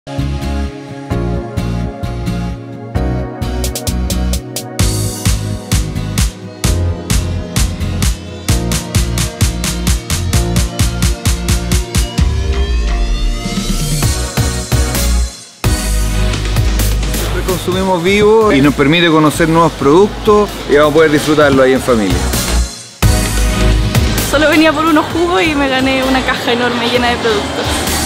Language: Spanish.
Consumimos vivo y nos permite conocer nuevos productos y vamos a poder disfrutarlo ahí en familia. Solo venía por unos jugos y me gané una caja enorme llena de productos.